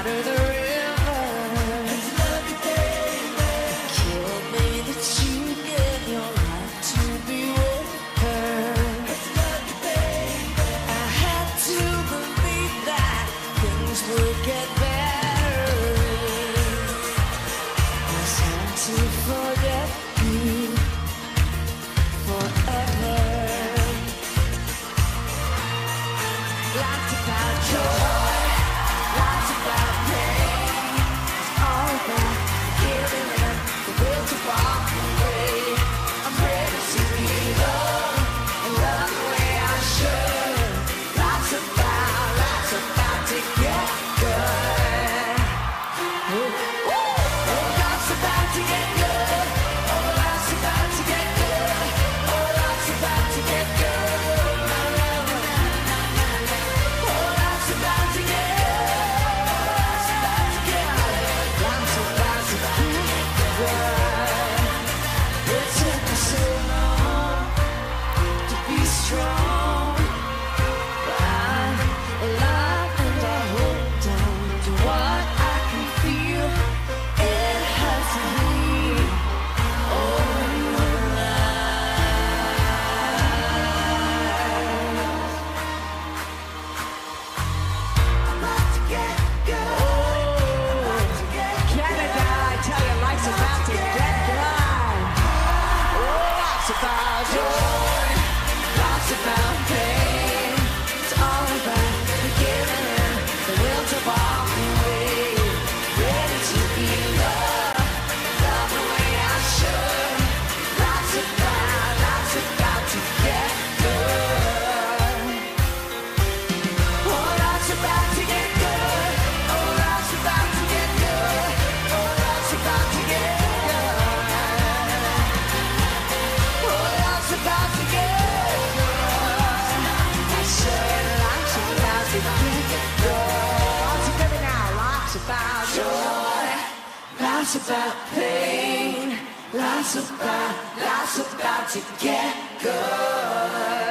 water the river. Killed me that you gave your life to be with her. I had to believe that things would get better. I was trying to forget you forever. Lots about joy, lots about pain. It's all about giving in, the will to walk away. I'm ready to give up and love the way I should. Lots about to get good. Ooh, lots about to get good. Oh, lots about to get good. Oh, lots about to get good. About joy, lots about pain. It's all about the giving in, the will to walk away. Ready to be loved, love the way I should. Lots about to get good. Oh, lots about to get good. Oh, lots about to get good. Oh, lots about to get good. About to get good. I said lots about to get good. All together now. Lots about joy, lots about pain, lots about to get good.